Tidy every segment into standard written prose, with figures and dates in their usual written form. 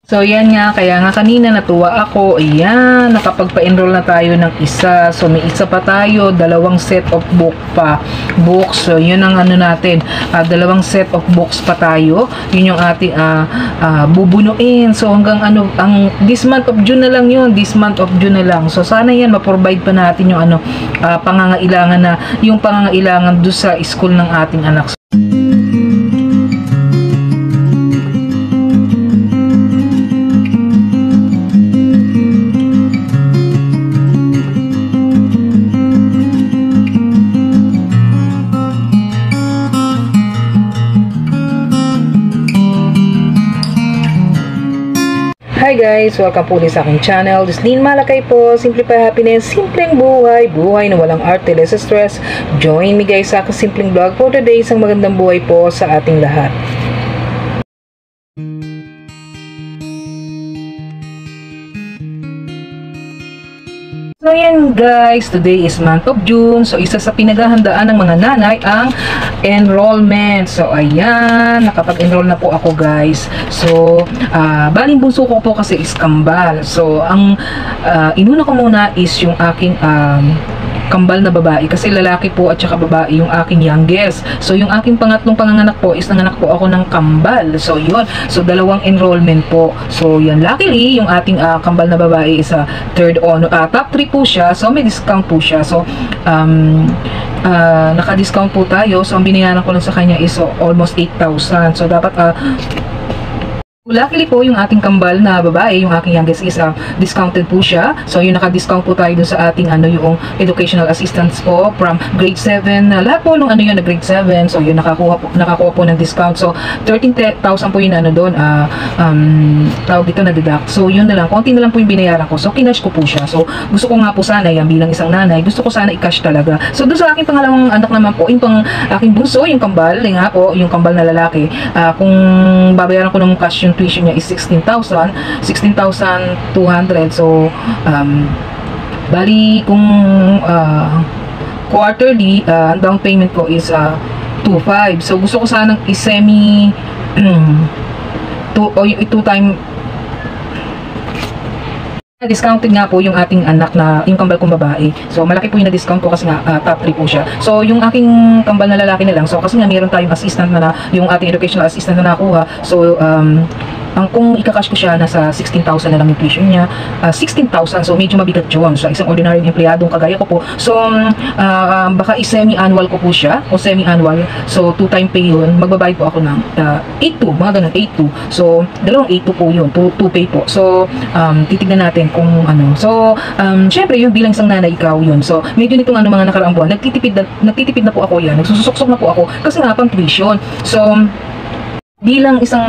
So, yan nga. Kaya nga kanina natuwa ako. Ayan, nakapagpa-enroll na tayo ng isa. So, may isa pa tayo. Dalawang set of books. So, yun ang ano natin. Dalawang set of books pa tayo. Yun yung ating bubunuin. So, hanggang ano, this month of June na lang yun. This month of June na lang. So, sana yan, ma-provide pa natin yung ano, pangangailangan doon sa school ng ating anak. Hi guys! Welcome po ulit sa aking channel. This Dean Malakay po. Simplify Happiness, simpleng buhay. Buhay na walang arte, less stress. Join me guys sa aking simpleng vlog for today. Isang magandang buhay po sa ating lahat. So yan guys, today is month of June. So isa sa pinaghahandaan ng mga nanay ang enrollment. So ayan, nakapag-enroll na po ako guys. So baling bunso ko po kasi is kambal. So ang inuna ko muna is yung aking kambal na babae kasi lalaki po at saka babae yung aking youngest. So yung aking pangatlong panganganak po is nanganak po ako ng kambal. So yun, so dalawang enrollment po. So yan, luckily yung ating kambal na babae is top 3 po siya. So may discount po siya. So naka-discount po tayo. So ang binayaran ko lang sa kanya is almost 8,000. So dapat luckily po yung ating kambal na babae, yung aking youngest is discounted po siya. So yung naka-discount po tayo dun sa ating yung educational assistance po from grade 7. Lahat po nung na grade 7. So yun nakakuha po ng discount. So 13,000 po yung doon tawag dito na deduct. So yun na lang, konti na lang po yung binayaran ko. So kinash ko po siya. So gusto ko nga po sana yan bilang isang nanay, gusto ko sana i-cash talaga. So doon sa aking pangalawang anak naman po, yung aking bunso, yung kambal, nga po, yung kambal na lalaki, kung babayaran ko ng cash yung tuition niya is 16,200. So bali kung quarterly, ang down payment ko is 2,500. So gusto ko sanang i-semi two time discounted nga po yung ating anak na yung kambal kong babae. So malaki po yung na-discount ko kasi nga top 3 po siya. So yung aking kambal na lalaki na lang. So kasi nga meron tayong assistant na yung ating educational assistant na nakuha. So kung ika-cash ko siya, nasa 16,000 na lang yung tuition niya. 16,000, so medyo mabigat yun. So isang ordinary empleyadong kagaya ko po. So baka i-semi-annual ko po siya, o semi-annual. So 2-time pay yun. Magbabayad po ako ng 8,200, mga ganun, 8,200. So dalawang 8,200 po yun, 2 pay po. So titignan natin kung ano. So syempre yung bilang isang nanay, ikaw yun. So medyo nitong mga nakaraang buwan, nagtitipid na po ako yan. Nagsusuksok na po ako kasi nga pang tuition. So bilang isang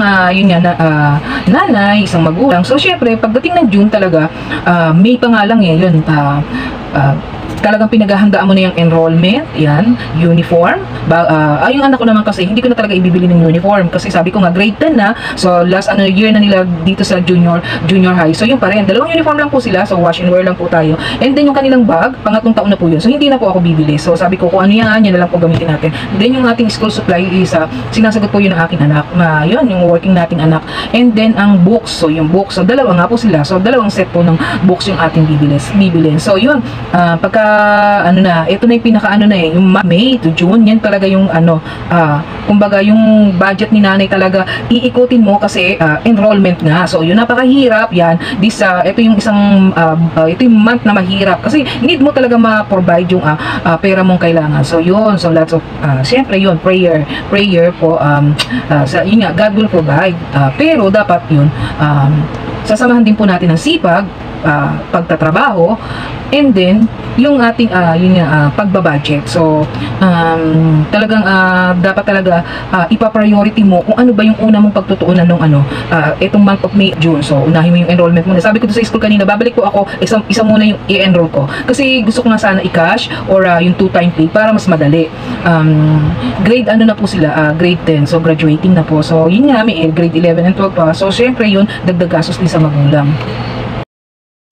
nanay, isang magulang. So syempre pagdating ng June talaga, May pa nga lang yun, talagang pinaghahandaan mo na yung enrollment, yan, uniform. Yung anak ko naman kasi, hindi ko na talaga ibibili ng uniform kasi sabi ko nga, grade 10 na. So, last year na nila dito sa junior high. So, yun pa rin. Dalawang uniform lang po sila. So, wash and wear lang po tayo. And then, yung kanilang bag, pangatlong taon na po yun. So, hindi na po ako bibili. So, sabi ko, kung ano yan na lang po gamitin natin. Then, yung ating school supply is, sinasagot po yun ng aking anak. Yun, yung working nating anak. And then, ang books. So, yung books. So, dalawa nga po sila. So, dalawang set po ng books yung ating bibilin. So, yun. Pagka ito na yung pinaka yung May to June, yan talaga yung kumbaga yung budget ni nanay talaga iikutin mo kasi enrollment nga. So yun, napakahirap yan. Ito yung isang ito yung month na mahirap kasi need mo talaga ma-provide yung pera mong kailangan. So yun, so lots of syempre yun, prayer po yun nga, God will provide. Pero dapat yun sasamahan din po natin ng sipag, pagtatrabaho, and then yung ating pagbabudget. So talagang dapat talaga ipa-priority mo kung ano ba yung una mong pagtutuunan ng itong month of May, June. So unahin mo yung enrollment muna. Sabi ko sa school kanina, babalik po ako, isa muna yung i-enroll ko kasi gusto ko na sana i-cash or yung 2-time pay para mas madali. Grade na po sila, grade 10, so graduating na po. So yun nga, may grade 11 and 12 pa. So syempre yun, dagdag gastos din sa magulang.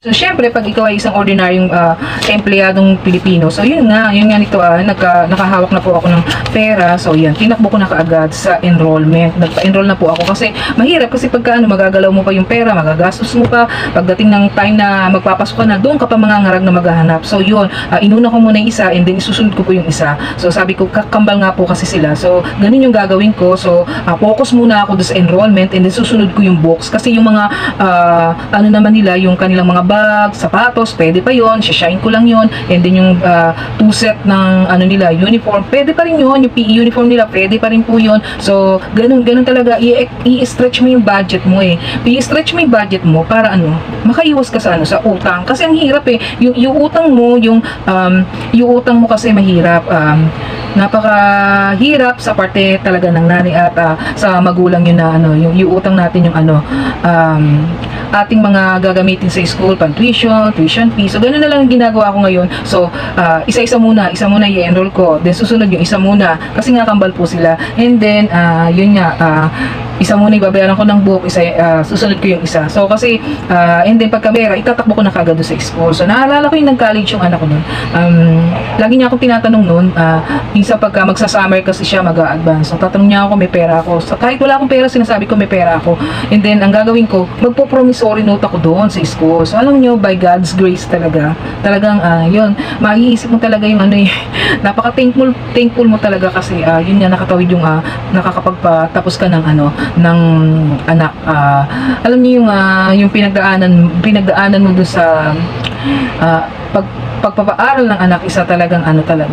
So, syempre, pag ikaw ay isang ordinaryong empleyadong Pilipino, so yun nga nito, nakahawak na po ako ng pera. So, yan, tinakbo ko na kaagad sa enrollment. Nagpa-enroll na po ako kasi mahirap kasi pagka magagalaw mo pa yung pera, magagastos mo pa, pagdating ng time na magpapasok ka na, doon ka pa mangangarag na maghahanap. So, yun, inuna ko muna yung isa and then isusunod ko po yung isa. So, sabi ko, kakambal nga po kasi sila. So, ganun yung gagawin ko. So, focus muna ako doon sa enrollment and then susunod ko yung books. Kasi yung mga, ano naman nila, yung kanilang mga bag, sapatos, pwede pa yon, shine ko lang yon, and then yung 2 set ng ano nila, uniform, pwede pa rin yon, yung PE uniform nila, pwede pa rin po yon. So, ganun talaga, i-stretch mo yung budget mo i-stretch mo yung budget mo para makaiwas ka sa sa utang. Kasi ang hirap yung utang mo, yung utang mo kasi mahirap, napakahirap sa parte talaga ng nanay at sa magulang yun na yung utang natin yung ating mga gagamitin sa school, tuition fee. So, ganun na lang ang ginagawa ko ngayon. So, isa muna i-enroll ko. Then, susunod yung isa muna. Kasi nga, kambal po sila. And then, yun nga, isa muna ibabayaran ko ng book, susunod ko yung isa. So, kasi, and then, pagka pera, itatakbo ko na kagad doon sa school. So, naalala ko yung nag-college yung anak ko nun. Lagi niya akong tinatanong nun, minsan pagka magsa-summer kasi siya, mag-a-advance. So, tatanong niya ako, may pera ako. So, kahit wala akong pera, sinasabi ko, may pera ako. And then, ang gagawin ko, magpo-promissory note ako doon sa school. So, alam nyo, by God's grace talaga, talagang, yun, maiisip mo talaga yung napaka-thankful mo talaga kasi, yun nga, nakatawid yung, nakakapagpatapos ka ng, ng anak. Alam niyo yung pinagdaanan mo doon sa, pagpapaaral ng anak, isa talagang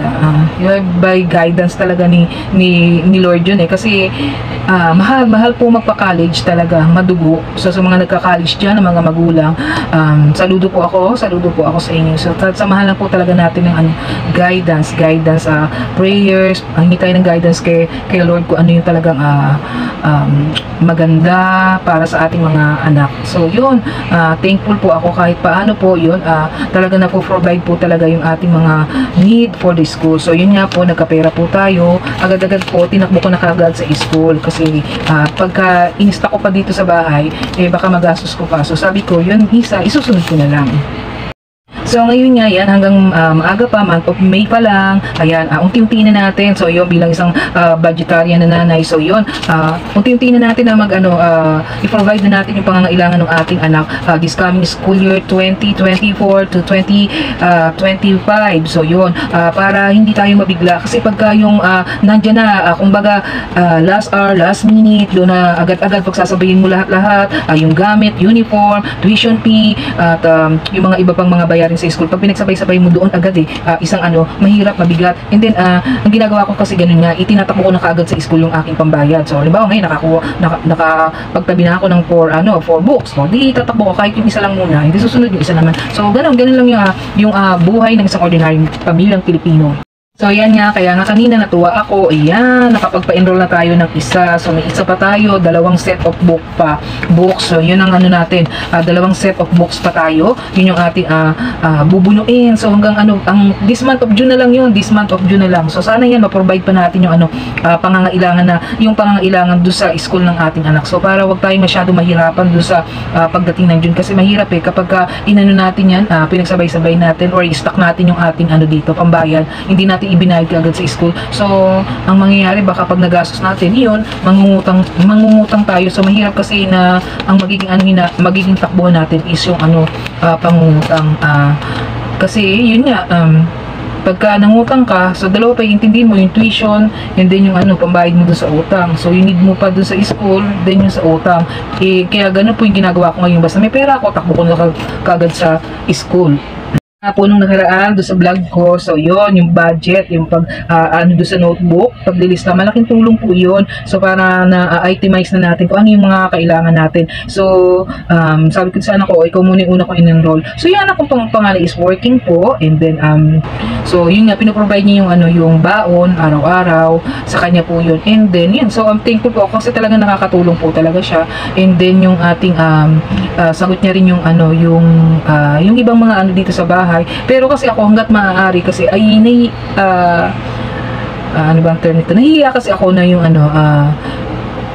by guidance talaga ni Lord yun kasi mahal po magpa-college talaga, madugo. So, sa mga nagka-college dyan, ng mga magulang, saludo po ako sa inyo. So, samahan lang po talaga natin ng guidance, prayers, hingi tayo ng guidance kay Lord kung ano yung talagang maganda para sa ating mga anak. So, yun, thankful po ako kahit paano po yun, talaga na po provide po talaga yung ating mga need for the school. So, yun nga po, nagkapera po tayo. Agad-agad po, tinakbo ko na kagad sa school kasi pagka inista ko pa dito sa bahay, baka magastos ko pa. So, sabi ko, yun, isusunod ko na lang. So, ngayon nga yan, hanggang maaga pa, month of May pa lang, ayan, unti-unti na natin. So, yun, bilang isang budgetarian na nanay, so yun, unti-unti na natin na i-provide na natin yung pangangailangan ng ating anak this coming school year 2024 to 2025. So, yun, para hindi tayo mabigla. Kasi pagka yung nandyan na, kumbaga, last hour, last minute, doon na agad-agad pagsasabayin mo lahat-lahat, yung gamit, uniform, tuition fee, at yung mga iba pang mga bayarin sa school, pag pinagsabay-sabay mo doon agad isang mahirap, mabigat. And then, ang ginagawa ko kasi ganun nga, itinatakbo ko na kaagad sa school yung aking pambayad. So, halimbawa ngayon, nakapagtabi na ako ng 4 books. So, di tatakbo ko kahit yung isa lang muna, hindi susunod yung isa naman. So, ganun lang yung buhay ng isang ordinaryong pamilyang Pilipino. So, ayan nga, kaya nga kanina natuwa ako, ayan, nakapagpa-enroll na tayo ng isa. So, may isa pa tayo, 2 set of books. So, yun ang natin, 2 set of books pa tayo. Yun yung ating bubunuin. So, hanggang this month of June na lang yun, So, sana yan, ma-provide pa natin yung yung pangangailangan doon sa school ng ating anak. So, para wag tayo masyado mahirapan doon sa pagdating ng June. Kasi mahirap kapag natin yan, pinagsabay-sabay natin or i-stock natin yung ating dito, pambayad, hindi natin ibinayad agad sa school. So, ang mangyayari baka pag nagastos natin, yun, mangungutang tayo. So, mahirap kasi na ang magiging takbuhan natin is yung pangungutang. Kasi, yun nga, pagka nangutang ka, so dalawa pa iintindihin mo, yung tuition, and then yung pambayad mo doon sa utang. So, yung need mo pa doon sa school, then yung sa utang. Kaya ganun po yung ginagawa ko ngayon. Basta may pera ako, takbo ko na kagad sa school. Po nung nakaraan doon sa vlog ko, so yon yung budget, yung pag doon sa notebook, paglilista, malaking tulong po yun. So para na-itemize na natin kung ano yung mga kailangan natin. So sabi ko sa anak ko, ikaw muna yung una ko in-enroll. So yung anak kong pangalan is working po, and then so yun nga, pinoprovide niya yung yung baon araw-araw sa kanya po yun. And then yun, so I'm thankful po kasi talaga nakakatulong po talaga siya. And then yung ating sagot niya rin yung yung ibang mga dito sa bahay. Pero kasi ako hangga't maaari kasi ay ano bang term nito? Nahihiya kasi ako na yung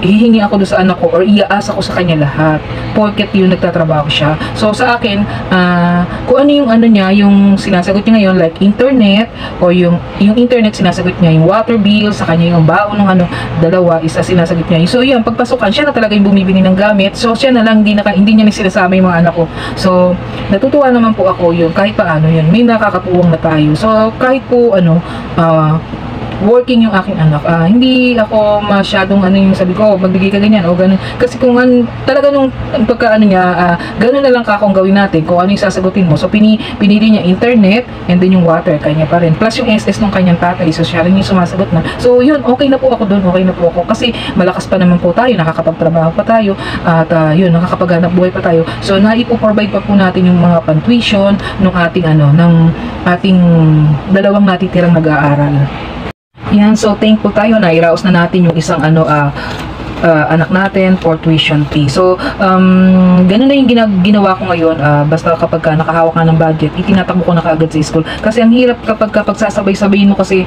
hihingi ako doon sa anak ko or iaasa ko sa kanya lahat porket yung nagtatrabaho siya. So sa akin, kung ano yung ano niya, yung sinasagot niya ngayon like internet o yung internet sinasagot niya, yung water bill sa kanya, yung baon ng ano, dalawa isa sinasagot niya. So yun, pagpasukan siya na talaga yung bumibili ng gamit. So siya na lang, hindi niya sinasama yung mga anak ko. So natutuwa naman po ako yun, kahit paano yun, may nakakatuwang na tayo. So kahit po ano, working yung aking anak, hindi ako masyadong ano yung sabi ko, magbigay ka ganyan o ganun. Kasi kung talaga nung pagka ano niya, ganun na lang kakong gawin natin kung ano yung sasagutin mo. So pinili niya internet and then yung water, kanya pa rin. Plus yung SS nung kanyang tatay, so siya rin yung sumasagot na. So yun, okay na po ako doon, okay na po ako. Kasi malakas pa naman po tayo, nakakapagtrabaho pa tayo, at yun, nakakapaghanap buhay pa tayo. So naipo-provide pa po natin yung mga pan-tuition ng ating ano, ng ating dalawang natitirang nag-aaral. Yan, so thankful tayo na iraos na natin yung isang ano anak natin for tuition fee. So ganun na yung ginawa ko ngayon, basta kapag nakahawak ka ng budget, itinatakbo ko na kaagad sa school. Kasi ang hirap kapag pagsasabay-sabayin mo kasi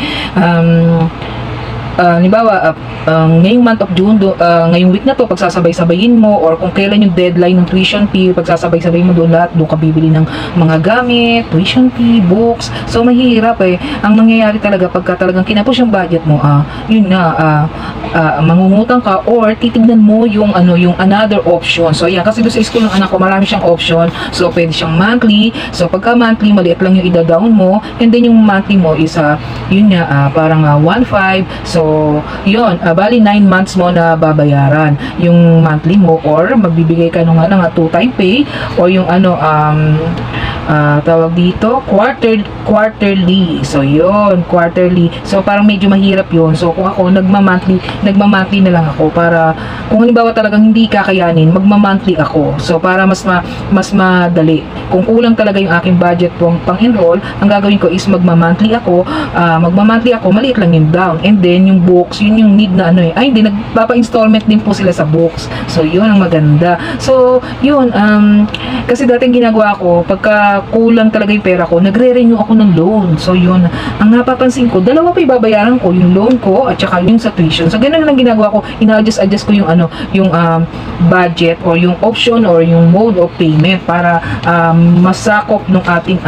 halimbawa, ngayong month of June, ngayong week na to, pagsasabay-sabayin mo, or kung kailan yung deadline ng tuition fee, pagsasabay-sabayin mo doon lahat, doon ka bibili ng mga gamit, tuition fee, books. So, mahirap eh. Ang nangyayari talaga, pagka talagang kinapush yung budget mo, yun nga, mangungutang ka, or titignan mo yung, ano, yung another option. So, yan, kasi doon sa school ng anak ko, marami siyang option. So, pwede siyang monthly. So, pagka monthly, maliit lang yung ida-down mo, and then yung monthly mo is, yun nga, parang 1.5. So, yun, bali 9 months mo na babayaran yung monthly mo, or magbibigay ka ng 2-time pay, or yung ano, tawag dito, quarterly. So, yun, quarterly. So, parang medyo mahirap yun. So, kung ako, nagma-monthly na lang ako para, kung halimbawa talagang hindi kakayanin, magma-monthly ako. So, para mas madali. Kung kulang talaga yung aking budget pang-enroll, ang gagawin ko is magma-monthly ako, maliit lang yung down. And then, yung books, yun yung need na ano eh. Ay, hindi, nagpapa-installment din po sila sa books. So, yun ang maganda. So, yun, kasi dating ginagawa ko, pagka kulang talaga yung pera ko, nagre-renew ako ng loan. So, yun, ang napapansin ko, dalawa pa ibabayaran ko, yung loan ko, at saka yung sa tuition. So, ganun lang ginagawa ko, ina-adjust ko yung ano, yung budget, or yung option, or yung mode of payment, para masakop ng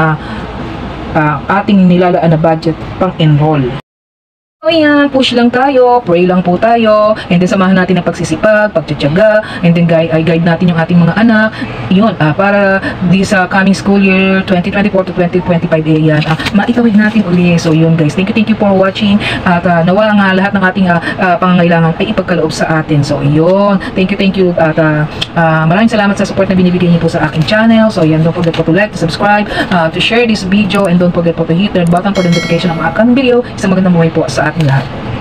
ating nilalaan na budget pang-enroll. So yan, push lang tayo, pray lang po tayo, and then samahan natin ang pagsisipag, pagtsatsaga, and then guide natin yung ating mga anak, yun, para di sa coming school year 2024 to 2025 yan, maitawid natin uli. So yun guys, thank you for watching, at nawa nga lahat ng ating pangangailangan ay ipagkaloob sa atin. So yun, thank you, at maraming salamat sa support na binibigay niyo po sa aking channel. So yan, don't forget po to like, to subscribe, to share this video, and don't forget po to hit the button for the notification ng mga upcoming video. Isang magandang buhay po sa ating lahat.